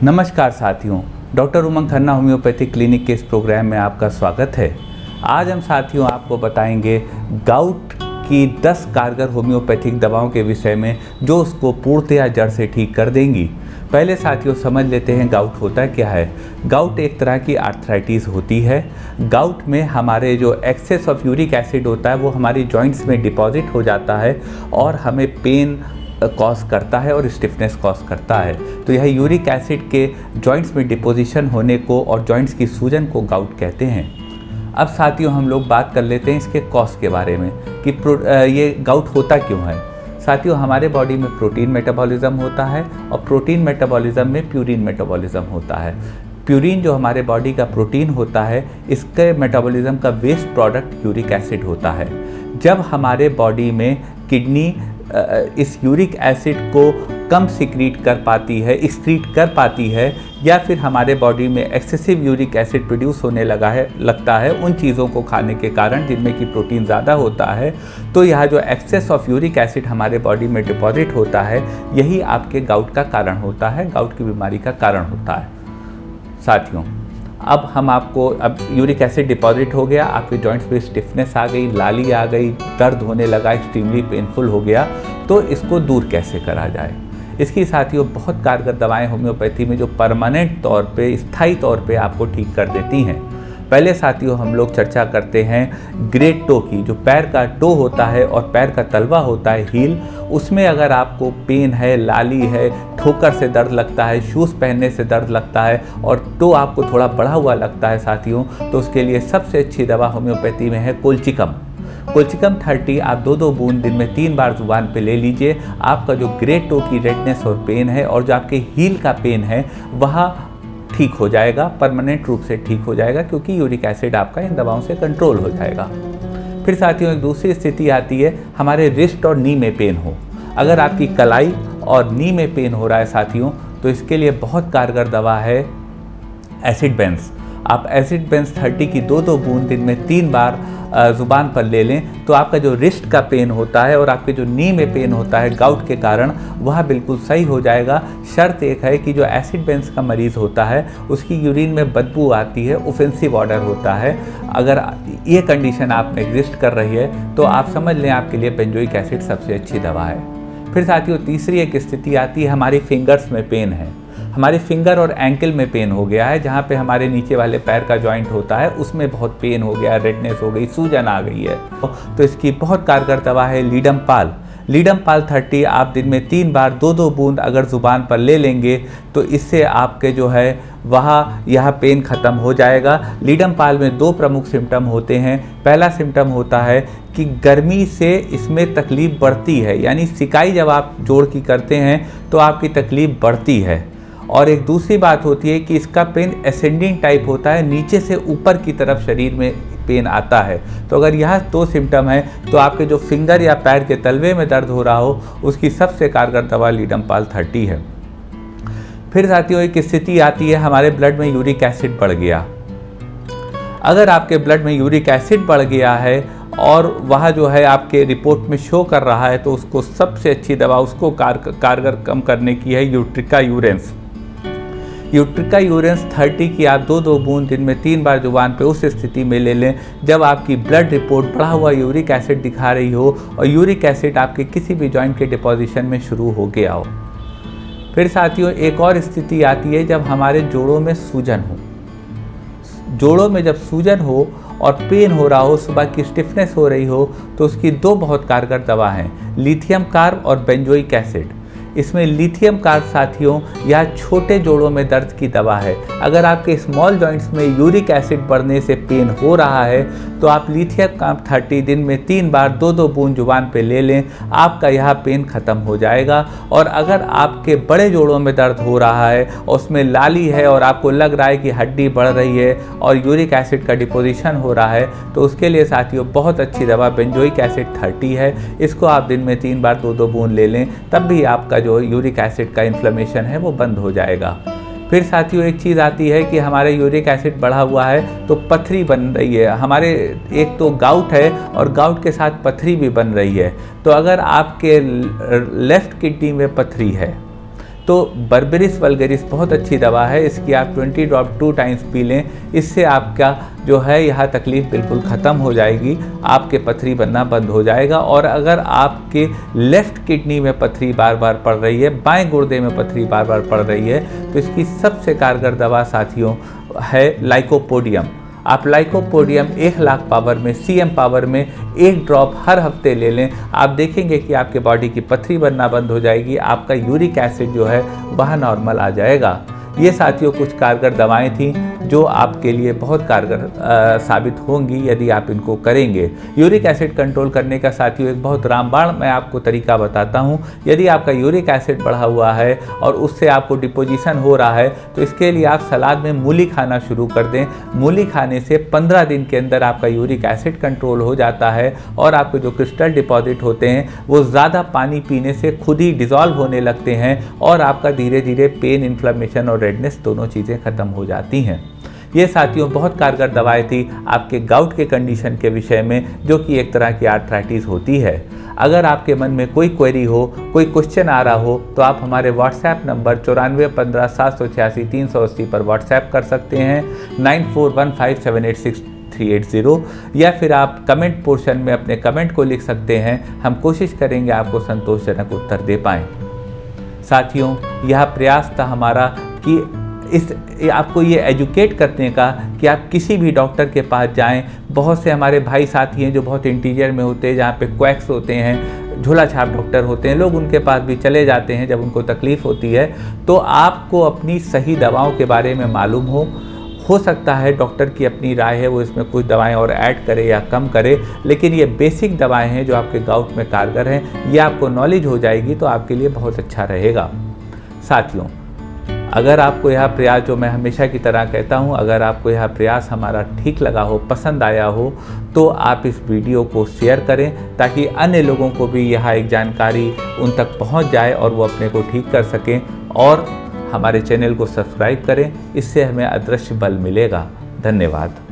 नमस्कार साथियों, doctor Umang Khanna homoeopathic clinic के इस प्रोग्राम में आपका स्वागत है। आज हम साथियों आपको बताएंगे गाउट की 10 कारगर होम्योपैथिक दवाओं के विषय में जो उसको पूर्णतया जड़ से ठीक कर देंगी। पहले साथियों समझ लेते हैं गाउट होता क्या है। गाउट एक तरह की आर्थराइटिस होती है। गाउट में हमारे जो एक्सेस ऑफ यूरिक एसिड होता है वो हमारी जॉइंट्स में डिपॉजिट हो जाता है और हमें पेन कॉज करता है और स्टिफनेस कॉज करता है। तो यह यूरिक एसिड के जॉइंट्स में डिपोजिशन होने को और जॉइंट्स की सूजन को गाउट कहते हैं। अब साथियों हम लोग बात कर लेते हैं इसके कॉज के बारे में कि ये गाउट होता क्यों है। साथियों हमारे बॉडी में प्रोटीन मेटाबॉलिज्म होता है और प्रोटीन मेटाबॉलिज्म में प्यूरिन मेटाबॉलिज्म होता है। प्यूरिन जो हमारे बॉडी का प्रोटीन होता है, इसके मेटाबॉलिज्म का वेस्ट प्रोडक्ट यूरिक एसिड होता है। जब हमारे बॉडी में किडनी इस यूरिक एसिड को कम एक्सक्रीट कर पाती है या फिर हमारे बॉडी में एक्सेसिव यूरिक एसिड प्रोड्यूस होने लगता है उन चीज़ों को खाने के कारण जिनमें कि प्रोटीन ज़्यादा होता है, तो यह जो एक्सेस ऑफ यूरिक एसिड हमारे बॉडी में डिपॉजिट होता है यही आपके गाउट का कारण होता है, गाउट की बीमारी का कारण होता है। साथियों अब यूरिक एसिड डिपॉजिट हो गया, आपके जॉइंट्स पे स्टिफनेस आ गई, लाली आ गई, दर्द होने लगा, एक्सट्रीमली पेनफुल हो गया, तो इसको दूर कैसे करा जाए। इसकी साथियों बहुत कारगर दवाएं होम्योपैथी में जो परमानेंट तौर पे, स्थायी तौर पे आपको ठीक कर देती हैं। पहले साथियों हम लोग चर्चा करते हैं ग्रेट टो की। जो पैर का टो होता है और पैर का तलवा होता है हील, उसमें अगर आपको पेन है, लाली है, ठोकर से दर्द लगता है, शूज़ पहनने से दर्द लगता है और टो आपको थोड़ा बढ़ा हुआ लगता है साथियों, तो उसके लिए सबसे अच्छी दवा होम्योपैथी में है कोलचिकम। कोलचिकम 30 आप 2-2 बूंद दिन में 3 बार जुबान पे ले लीजिए। आपका जो ग्रेट टो की रेडनेस और पेन है और जो आपके हील का पेन है वह ठीक हो जाएगा, परमानेंट रूप से ठीक हो जाएगा, क्योंकि यूरिक एसिड आपका इन दवाओं से कंट्रोल हो जाएगा। फिर साथियों एक दूसरी स्थिति आती है हमारे रिस्ट और नी में पेन हो। अगर आपकी कलाई और नी में पेन हो रहा है साथियों, तो इसके लिए बहुत कारगर दवा है एसिड बेंस। आप एसिड बेंस 30 की 2-2 बूंद दिन में 3 बार ज़ुबान पर ले लें तो आपका जो रिस्ट का पेन होता है और आपके जो नी में पेन होता है गाउट के कारण, वह बिल्कुल सही हो जाएगा। शर्त एक है कि जो एसिड बेंस का मरीज़ होता है उसकी यूरिन में बदबू आती है, ऑफेंसिव ऑर्डर होता है। अगर ये कंडीशन आप में एग्जिस्ट कर रही है तो आप समझ लें आपके लिए बेंजोइक एसिड सबसे अच्छी दवा है। फिर साथियों तीसरी एक स्थिति आती है हमारी फिंगर्स में पेन है। हमारे फिंगर और एंकल में पेन हो गया है, जहाँ पे हमारे नीचे वाले पैर का जॉइंट होता है उसमें बहुत पेन हो गया, रेडनेस हो गई, सूजन आ गई है, तो इसकी बहुत कारगर दवा है लीडम पाल। लीडम पाल 30 आप दिन में 3 बार 2-2 बूंद अगर ज़ुबान पर ले लेंगे तो इससे आपके जो है यह पेन ख़त्म हो जाएगा। लीडम पाल में 2 प्रमुख सिम्टम होते हैं। पहला सिम्टम होता है कि गर्मी से इसमें तकलीफ़ बढ़ती है, यानी सिकाई जब आप जोड़ की करते हैं तो आपकी तकलीफ़ बढ़ती है। और एक दूसरी बात होती है कि इसका पेन असेंडिंग टाइप होता है, नीचे से ऊपर की तरफ शरीर में पेन आता है। तो अगर यह 2 सिम्टम है तो आपके जो फिंगर या पैर के तलवे में दर्द हो रहा हो उसकी सबसे कारगर दवा लीडम पाल 30 है। फिर साथियों एक स्थिति आती है हमारे ब्लड में यूरिक एसिड बढ़ गया। अगर आपके ब्लड में यूरिक एसिड बढ़ गया है और वह जो है आपके रिपोर्ट में शो कर रहा है, तो उसको सबसे अच्छी दवा उसको कारगर कम करने की है यूट्रिका यूरेंस। यूट्रिका यूरेंस 30 की आप 2-2 बूंद दिन में 3 बार जुबान पे उस स्थिति में ले लें जब आपकी ब्लड रिपोर्ट बढ़ा हुआ यूरिक एसिड दिखा रही हो और यूरिक एसिड आपके किसी भी जॉइंट के डिपोजिशन में शुरू हो गया हो। फिर साथियों एक और स्थिति आती है जब हमारे जोड़ों में सूजन हो। जोड़ों में जब सूजन हो और पेन हो रहा हो, सुबह की स्टिफनेस हो रही हो, तो उसकी 2 बहुत कारगर दवा हैं, लिथियम कार्ब और बेंजोइक एसिड। इसमें लिथियम कार्ब साथियों यह छोटे जोड़ों में दर्द की दवा है। अगर आपके स्मॉल जॉइंट्स में यूरिक एसिड बढ़ने से पेन हो रहा है तो आप लिथियम कार्ब 30 दिन में 3 बार 2-2 बूंद जुबान पे ले लें, आपका यह पेन ख़त्म हो जाएगा। और अगर आपके बड़े जोड़ों में दर्द हो रहा है और उसमें लाली है और आपको लग रहा है कि हड्डी बढ़ रही है और यूरिक एसिड का डिपोजिशन हो रहा है, तो उसके लिए साथियों बहुत अच्छी दवा बेंजोइक एसिड 30 है। इसको आप दिन में 3 बार 2-2 बूंद ले लें, तब भी आपका जो यूरिक एसिड का इन्फ्लेमेशन है वो बंद हो जाएगा। फिर साथियों एक चीज़ आती है कि हमारे यूरिक एसिड बढ़ा हुआ है तो पथरी बन रही है। हमारे एक तो गाउट है और गाउट के साथ पथरी भी बन रही है। तो अगर आपके लेफ़्ट किडनी में पथरी है तो बर्बेरिस वल्गेरिस बहुत अच्छी दवा है, इसकी आप 20 ड्रॉप 2 टाइम्स पी लें। इससे आपका जो है यह तकलीफ़ बिल्कुल ख़त्म हो जाएगी, आपके पथरी बनना बंद हो जाएगा। और अगर आपके लेफ़्ट किडनी में पथरी बार बार पड़ रही है, बाएं गुर्दे में पथरी बार बार पड़ रही है, तो इसकी सबसे कारगर दवा साथियों है लाइकोपोडियम। आप लाइकोपोडियम 1,00,000 पावर में, CM पावर में 1 ड्रॉप हर हफ्ते ले लें। आप देखेंगे कि आपके बॉडी की पथरी बनना बंद हो जाएगी, आपका यूरिक एसिड जो है वह नॉर्मल आ जाएगा। ये साथियों कुछ कारगर दवाएं थीं जो आपके लिए बहुत कारगर साबित होंगी यदि आप इनको करेंगे। यूरिक एसिड कंट्रोल करने का साथियों एक बहुत रामबाण मैं आपको तरीका बताता हूँ। यदि आपका यूरिक एसिड बढ़ा हुआ है और उससे आपको डिपोजिशन हो रहा है, तो इसके लिए आप सलाद में मूली खाना शुरू कर दें। मूली खाने से 15 दिन के अंदर आपका यूरिक एसिड कंट्रोल हो जाता है और आपके जो क्रिस्टल डिपॉजिट होते हैं वो ज़्यादा पानी पीने से खुद ही डिज़ोल्व होने लगते हैं और आपका धीरे धीरे पेन, इन्फ्लेमेशन और रेडनेस दोनों चीज़ें ख़त्म हो जाती हैं। ये साथियों बहुत कारगर दवाएं थी आपके गाउट के कंडीशन के विषय में, जो कि एक तरह की आर्थराइटिस होती है। अगर आपके मन में कोई क्वेरी हो, कोई क्वेश्चन आ रहा हो, तो आप हमारे व्हाट्सएप नंबर 9415786380 पर व्हाट्सएप कर सकते हैं, 9415786380, या फिर आप कमेंट पोर्शन में अपने कमेंट को लिख सकते हैं। हम कोशिश करेंगे आपको संतोषजनक उत्तर दे पाएँ। साथियों यह प्रयास था हमारा कि आपको ये एजुकेट करने का कि आप किसी भी डॉक्टर के पास जाएं। बहुत से हमारे भाई साथी हैं जो बहुत इंटीरियर में होते हैं, जहाँ पे क्वैक्स होते हैं, झोला छाप डॉक्टर होते हैं, लोग उनके पास भी चले जाते हैं जब उनको तकलीफ़ होती है। तो आपको अपनी सही दवाओं के बारे में मालूम हो सकता है डॉक्टर की अपनी राय है, वो इसमें कुछ दवाएं और ऐड करे या कम करे, लेकिन ये बेसिक दवाएं हैं जो आपके गाउट में कारगर हैं। ये आपको नॉलेज हो जाएगी तो आपके लिए बहुत अच्छा रहेगा। साथियों अगर आपको यह प्रयास, जो मैं हमेशा की तरह कहता हूं, अगर आपको यह प्रयास हमारा ठीक लगा हो, पसंद आया हो, तो आप इस वीडियो को शेयर करें ताकि अन्य लोगों को भी यह एक जानकारी उन तक पहुंच जाए और वो अपने को ठीक कर सकें। और हमारे चैनल को सब्सक्राइब करें, इससे हमें अदृश्य बल मिलेगा। धन्यवाद।